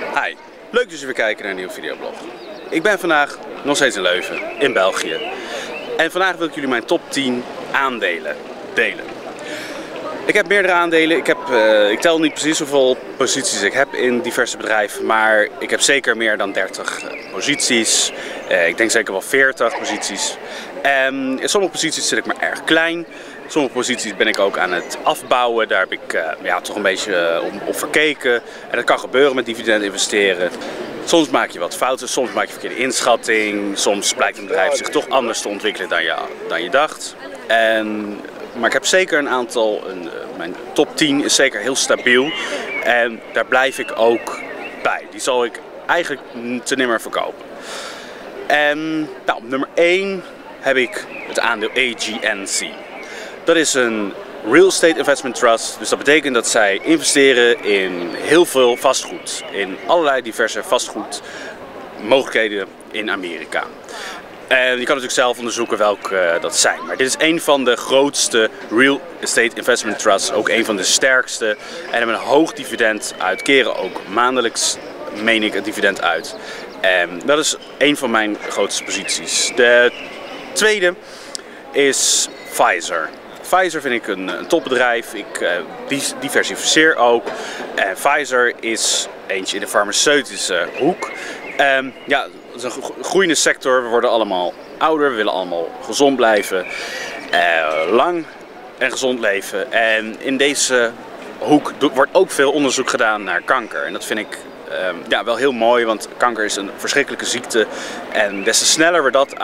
Hi, leuk dat je weer kijken naar een nieuwe videoblog. Ik ben vandaag nog steeds in Leuven, in België. En vandaag wil ik jullie mijn top 10 aandelen delen. Ik heb meerdere aandelen. Ik tel niet precies hoeveel posities ik heb in diverse bedrijven, maar ik heb zeker meer dan 30 posities. Ik denk zeker wel 40 posities. En in sommige posities zit ik maar erg klein. Sommige posities ben ik ook aan het afbouwen. Daar heb ik toch een beetje op verkeken. En dat kan gebeuren met dividend investeren. Soms maak je wat fouten, soms maak je verkeerde inschatting. Soms blijkt een bedrijf zich toch anders te ontwikkelen dan je dacht. Maar ik heb zeker een aantal, mijn top 10 is zeker heel stabiel. En daar blijf ik ook bij. Die zal ik eigenlijk te nimmer verkopen. En op nummer 1 heb ik het aandeel AGNC. Dat is een Real Estate Investment Trust, dus dat betekent dat zij investeren in heel veel vastgoed. In allerlei diverse vastgoedmogelijkheden in Amerika. En je kan natuurlijk zelf onderzoeken welke dat zijn. Maar dit is een van de grootste Real Estate Investment Trusts, ook een van de sterkste. En hebben een hoog dividend uit, keren ook maandelijks, meen ik, het dividend uit. En dat is een van mijn grootste posities. De tweede is Pfizer. Pfizer vind ik een topbedrijf, ik diversificeer ook. En Pfizer is eentje in de farmaceutische hoek. Het is een groeiende sector, we worden allemaal ouder, we willen allemaal gezond blijven, lang en gezond leven. En in deze hoek wordt ook veel onderzoek gedaan naar kanker. En dat vind ik wel heel mooi, want kanker is een verschrikkelijke ziekte. En des te sneller we dat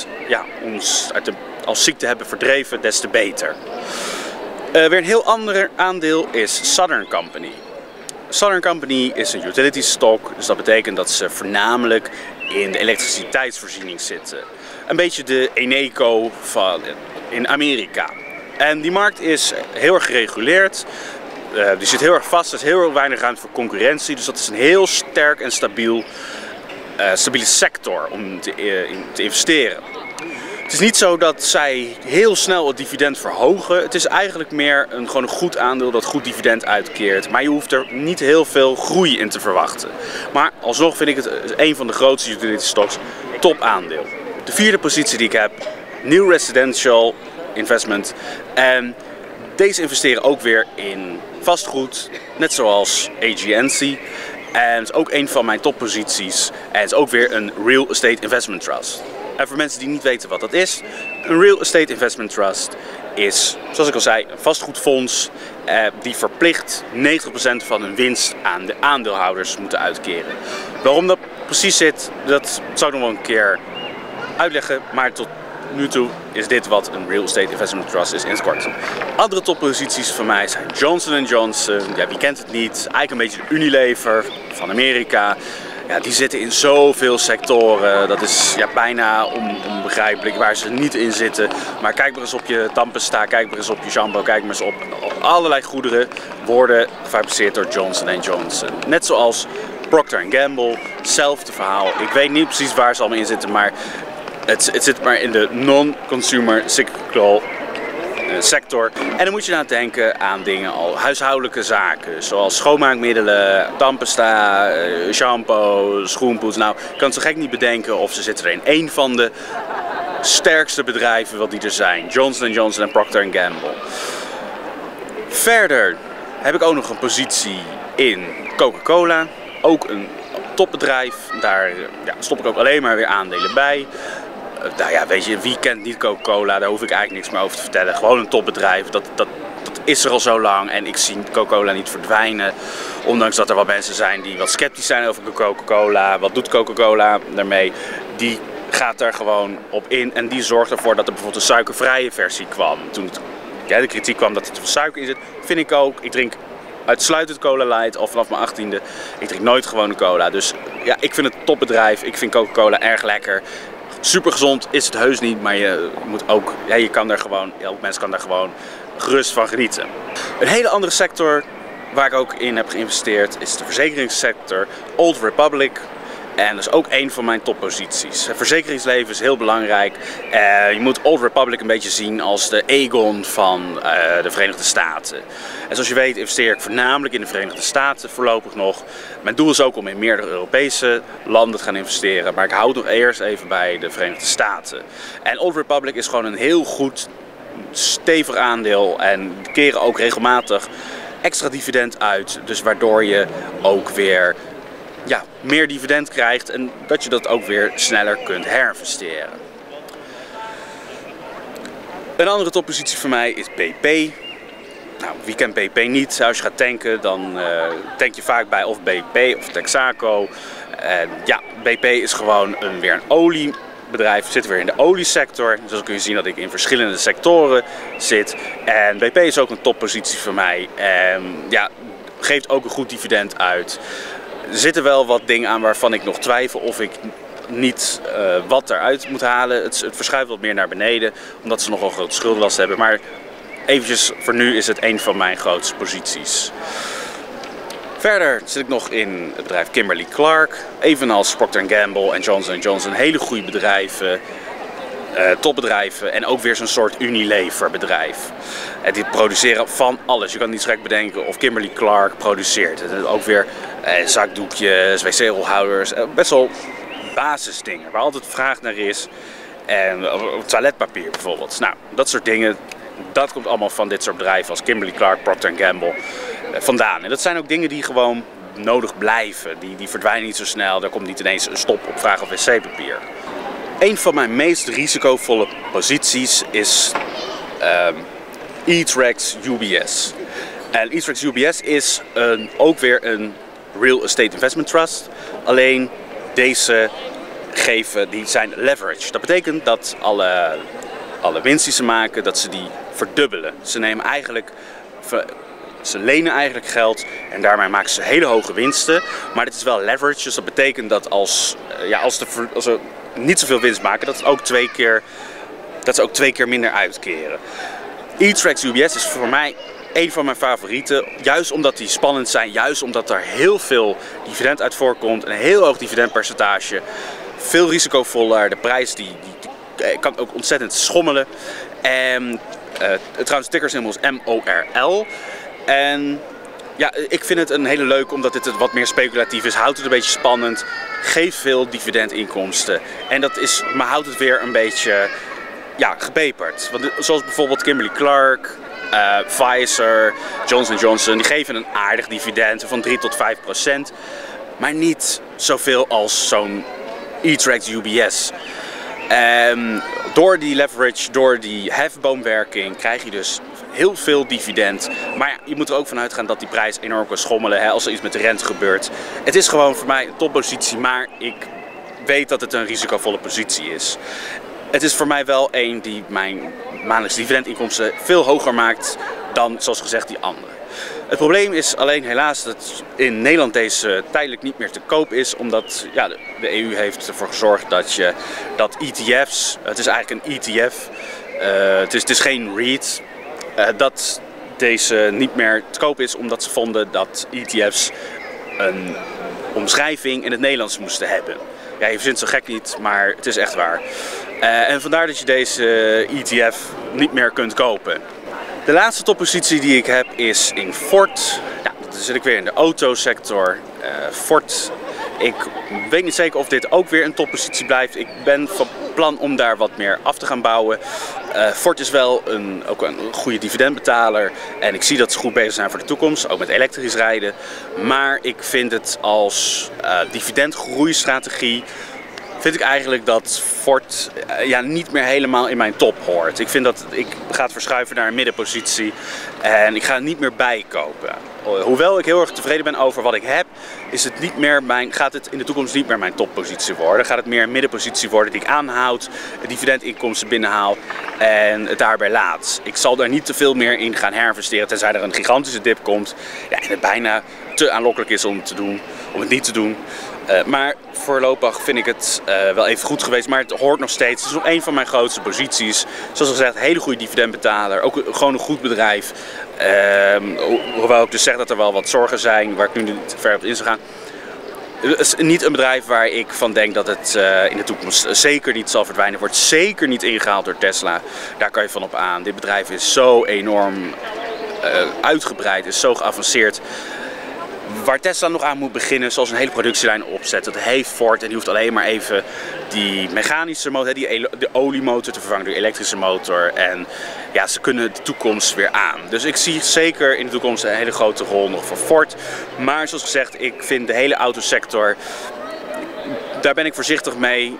als ziekte hebben verdreven, des te beter. Weer een heel ander aandeel is Southern Company. Southern Company is een utility stock, dus dat betekent dat ze voornamelijk in de elektriciteitsvoorziening zitten. Een beetje de Eneco in Amerika. En die markt is heel erg gereguleerd. Die zit heel erg vast, er is heel weinig ruimte voor concurrentie. Dus dat is een heel sterk en stabiele sector om te investeren. Het is niet zo dat zij heel snel het dividend verhogen. Het is eigenlijk meer gewoon een goed aandeel dat goed dividend uitkeert. Maar je hoeft er niet heel veel groei in te verwachten. Maar alsnog vind ik het een van de grootste utility stocks, top aandeel. De vierde positie die ik heb, New Residential Investment. En deze investeren ook weer in vastgoed, net zoals AGNC. En het is ook een van mijn topposities. En het is ook weer een Real Estate Investment Trust. En voor mensen die niet weten wat dat is, een Real Estate Investment Trust is, zoals ik al zei, een vastgoedfonds die verplicht 90% van hun winst aan de aandeelhouders moeten uitkeren. Waarom dat precies zit, dat zal ik nog wel een keer uitleggen, maar tot nu toe is dit wat een Real Estate Investment Trust is in het kort. Andere topposities van mij zijn Johnson & Johnson, wie kent het niet, eigenlijk een beetje de Unilever van Amerika. Ja, die zitten in zoveel sectoren, dat is bijna onbegrijpelijk waar ze niet in zitten. Maar kijk maar eens op je tandpasta, kijk maar eens op je shampoo, kijk maar eens op allerlei goederen worden gefabriceerd door Johnson & Johnson. Net zoals Procter & Gamble, hetzelfde verhaal. Ik weet niet precies waar ze allemaal in zitten, maar het zit maar in de non-consumer cyclical sector. En dan moet je nou denken aan dingen als huishoudelijke zaken, zoals schoonmaakmiddelen, tandpasta, shampoo, schoenpoets. Nou, ik kan het zo gek niet bedenken of ze zitten er in één van de sterkste bedrijven wat die er zijn. Johnson & Johnson en Procter & Gamble. Verder heb ik ook nog een positie in Coca-Cola. Ook een topbedrijf. Daar stop ik ook alleen maar weer aandelen bij. Weet je, wie kent niet Coca-Cola? Daar hoef ik eigenlijk niks meer over te vertellen. Gewoon een topbedrijf, dat is er al zo lang en ik zie Coca-Cola niet verdwijnen. Ondanks dat er wat mensen zijn die wat sceptisch zijn over Coca-Cola. Wat doet Coca-Cola daarmee? Die gaat daar gewoon op in en die zorgt ervoor dat er bijvoorbeeld een suikervrije versie kwam. Toen de kritiek kwam dat er te veel suiker in zit, vind ik ook. Ik drink uitsluitend Cola Light al vanaf mijn 18e. Ik drink nooit gewone cola. Dus ja, ik vind het een topbedrijf. Ik vind Coca-Cola erg lekker. Super gezond is het heus niet, maar je moet ook, je kan daar gewoon, elk mens kan daar gewoon gerust van genieten. Een hele andere sector waar ik ook in heb geïnvesteerd is de verzekeringssector. Old Republic En dat is ook een van mijn topposities. Het verzekeringsleven is heel belangrijk. Je moet Old Republic een beetje zien als de Aegon van de Verenigde Staten. En zoals je weet investeer ik voornamelijk in de Verenigde Staten voorlopig nog. Mijn doel is ook om in meerdere Europese landen te gaan investeren. Maar ik hou het nog eerst even bij de Verenigde Staten. En Old Republic is gewoon een heel goed, stevig aandeel. En keren ook regelmatig extra dividend uit. Dus waardoor je ook weer meer dividend krijgt en dat je dat ook weer sneller kunt herinvesteren. Een andere toppositie voor mij is BP. Nou, wie kent BP niet? Als je gaat tanken, dan tank je vaak bij of BP of Texaco. En ja, BP is gewoon weer een oliebedrijf. We zitten weer in de oliesector. Dus dan kun je zien dat ik in verschillende sectoren zit. En BP is ook een toppositie voor mij. En ja, geeft ook een goed dividend uit. Er zitten wel wat dingen aan waarvan ik nog twijfel of ik niet wat eruit moet halen. Het verschuift wat meer naar beneden, omdat ze nogal grote schuldenlast hebben. Maar eventjes, voor nu is het een van mijn grootste posities. Verder zit ik nog in het bedrijf Kimberly-Clark. Evenals Procter & Gamble en Johnson & Johnson. Hele goede bedrijven. Topbedrijven en ook weer zo'n soort Unilever bedrijf. Die produceren van alles. Je kan niet gek bedenken of Kimberly-Clark produceert. Het ook weer zakdoekjes, wc-rolhouders, best wel basisdingen waar altijd vraag naar is. En toiletpapier bijvoorbeeld. Nou, dat soort dingen, dat komt allemaal van dit soort bedrijven als Kimberly-Clark, Procter & Gamble vandaan. En dat zijn ook dingen die gewoon nodig blijven. Die verdwijnen niet zo snel. Daar komt niet ineens een stop op vraag of wc-papier. Een van mijn meest risicovolle posities is eTrex UBS. En eTrex UBS is ook weer een Real Estate Investment Trust. Alleen deze die zijn leverage. Dat betekent dat alle winst die ze maken, dat ze die verdubbelen. Ze lenen eigenlijk geld en daarmee maken ze hele hoge winsten. Maar dit is wel leverage, dus dat betekent dat als ze niet zoveel winst maken, dat ze ook twee keer minder uitkeren. eTrex UBS is voor mij een van mijn favorieten, juist omdat die spannend zijn, juist omdat er heel veel dividend uit voorkomt, een heel hoog dividendpercentage, veel risicovoller, de prijs die kan ook ontzettend schommelen. En trouwens, tickersymbol is MORL. En ja, ik vind het een hele leuke, omdat dit wat meer speculatief is, houdt het een beetje spannend, geeft veel dividendinkomsten. En maar houdt het weer een beetje gepeperd. Want zoals bijvoorbeeld Kimberly-Clark, Pfizer, Johnson & Johnson, die geven een aardig dividend van 3 tot 5%. Maar niet zoveel als zo'n eTrex UBS. Door die leverage, door die hefboomwerking krijg je dus heel veel dividend. Maar ja, je moet er ook van uitgaan dat die prijs enorm kan schommelen als er iets met de rente gebeurt. Het is gewoon voor mij een toppositie, maar ik weet dat het een risicovolle positie is. Het is voor mij wel een die mijn maandelijkse dividendinkomsten veel hoger maakt dan, zoals gezegd, die andere. Het probleem is alleen helaas dat in Nederland deze tijdelijk niet meer te koop is, omdat de EU heeft ervoor gezorgd dat ETF's, het is eigenlijk een ETF, het is geen REIT, dat deze niet meer te koop is omdat ze vonden dat ETF's een omschrijving in het Nederlands moesten hebben. Ja, je vindt het zo gek niet, maar het is echt waar. En vandaar dat je deze ETF niet meer kunt kopen. De laatste toppositie die ik heb is in Ford. Nou, dan zit ik weer in de autosector. Ford, ik weet niet zeker of dit ook weer een toppositie blijft. Ik ben van plan om daar wat meer af te gaan bouwen. Ford is wel ook een goede dividendbetaler. En ik zie dat ze goed bezig zijn voor de toekomst, ook met elektrisch rijden. Maar ik vind het als dividendgroeistrategie, vind ik eigenlijk dat Ford niet meer helemaal in mijn top hoort. Ik vind dat ik ga verschuiven naar een middenpositie en ik ga het niet meer bijkopen. Hoewel ik heel erg tevreden ben over wat ik heb, gaat het in de toekomst niet meer mijn toppositie worden. Gaat het meer een middenpositie worden die ik aanhoud, dividendinkomsten binnenhaal en het daarbij laat. Ik zal daar niet te veel meer in gaan herinvesteren, tenzij er een gigantische dip komt en het bijna te aanlokkelijk is om het niet te doen. Maar voorlopig vind ik het wel even goed geweest, maar het hoort nog steeds. Het is nog een van mijn grootste posities. Zoals gezegd, hele goede dividendbetaler, ook gewoon een goed bedrijf. Hoewel ik dus zeg dat er wel wat zorgen zijn, waar ik nu niet verder op in zou gaan. Het is niet een bedrijf waar ik van denk dat het in de toekomst zeker niet zal verdwijnen. Het wordt zeker niet ingehaald door Tesla. Daar kan je van op aan. Dit bedrijf is zo enorm uitgebreid, is zo geavanceerd. Waar Tesla nog aan moet beginnen, zoals een hele productielijn opzetten. Dat heeft Ford en die hoeft alleen maar even die mechanische motor, de oliemotor te vervangen door de elektrische motor. En ja, ze kunnen de toekomst weer aan. Dus ik zie zeker in de toekomst een hele grote rol nog voor Ford. Maar zoals gezegd, ik vind de hele autosector, daar ben ik voorzichtig mee.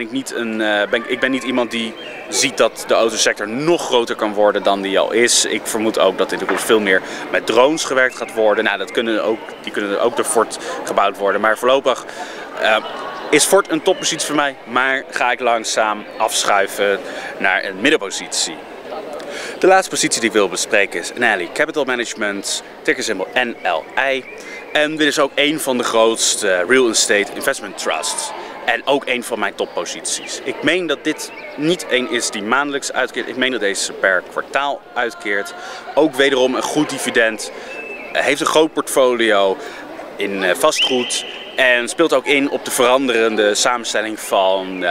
Ik ben niet iemand die ziet dat de autosector nog groter kan worden dan die al is. Ik vermoed ook dat in de toekomst veel meer met drones gewerkt gaat worden. Nou, die kunnen ook door Ford gebouwd worden. Maar voorlopig is Ford een toppositie voor mij. Maar ga ik langzaam afschuiven naar een middenpositie. De laatste positie die ik wil bespreken is Annaly Capital Management, tickersymbol NLI. En dit is ook een van de grootste real estate investment trusts. En ook een van mijn topposities. Ik meen dat dit niet één is die maandelijks uitkeert. Ik meen dat deze per kwartaal uitkeert. Ook wederom een goed dividend. Heeft een groot portfolio in vastgoed. En speelt ook in op de veranderende samenstelling van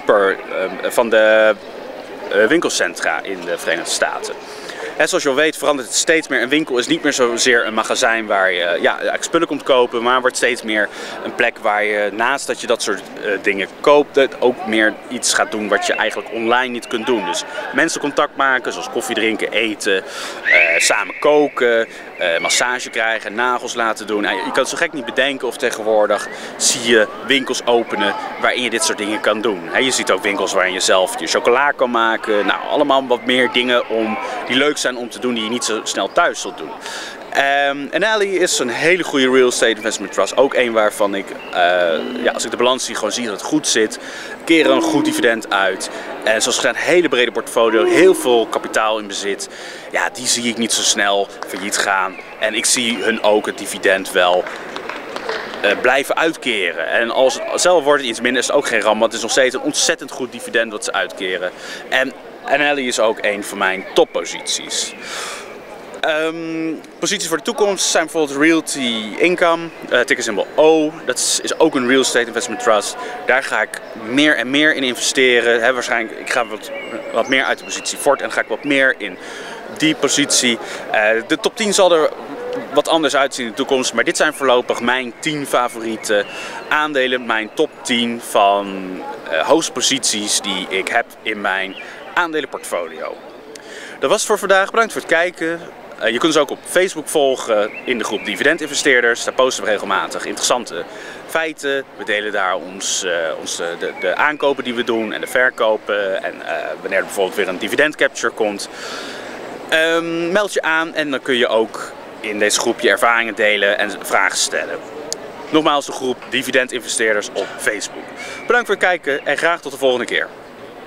de winkelcentra in de Verenigde Staten. En zoals je al weet verandert het steeds meer. Een winkel is niet meer zozeer een magazijn waar je spullen komt kopen, maar wordt steeds meer een plek waar je naast dat je dat soort dingen koopt, ook meer iets gaat doen wat je eigenlijk online niet kunt doen. Dus mensen contact maken, zoals koffie drinken, eten, samen koken, massage krijgen, nagels laten doen. Nou, je kan het zo gek niet bedenken of tegenwoordig zie je winkels openen waarin je dit soort dingen kan doen. Je ziet ook winkels waarin je zelf je chocola kan maken. Nou, allemaal wat meer dingen die leuk zijn om te doen die je niet zo snel thuis zult doen. Annaly is een hele goede real estate investment trust. Ook een waarvan ik, als ik de balans zie, gewoon zie dat het goed zit. Keren een goed dividend uit. En zoals gezegd, een hele brede portfolio, heel veel kapitaal in bezit. Ja, die zie ik niet zo snel failliet gaan. En ik zie hun ook het dividend wel blijven uitkeren. En zelf wordt het iets minder, is het ook geen ramp. Want het is nog steeds een ontzettend goed dividend wat ze uitkeren. En Annaly is ook een van mijn topposities. Posities voor de toekomst zijn bijvoorbeeld Realty Income, tickersymbol O. Dat is ook een real estate investment trust. Daar ga ik meer en meer in investeren. Waarschijnlijk, ik ga wat meer uit de positie Ford en ga ik wat meer in die positie. De top 10 zal er wat anders uitzien in de toekomst, maar dit zijn voorlopig mijn 10 favoriete aandelen. Mijn top 10 van hoogste posities die ik heb in mijn aandelenportfolio. Dat was het voor vandaag. Bedankt voor het kijken. Je kunt ons ook op Facebook volgen in de groep Dividendinvesteerders. Daar posten we regelmatig interessante feiten. We delen daar de aankopen die we doen en de verkopen. En wanneer er bijvoorbeeld weer een dividend capture komt. Meld je aan en dan kun je ook in deze groep je ervaringen delen en vragen stellen. Nogmaals de groep Dividendinvesteerders op Facebook. Bedankt voor het kijken en graag tot de volgende keer.